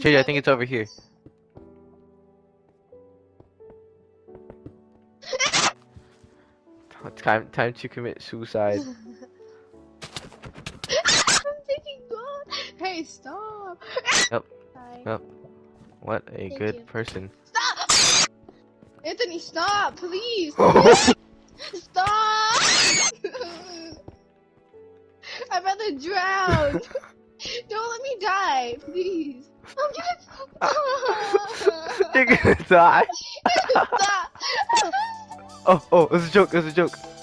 Chasia, I think it's over here. Time to commit suicide. I'm thinking God. Hey, stop. Yep. Hi. Yep. What a Thank good you. person. Stop! Anthony, stop, please. Stop! I'd rather drown. Don't let me die, please. You're gonna die. Stop. Oh, it was a joke. It was a joke.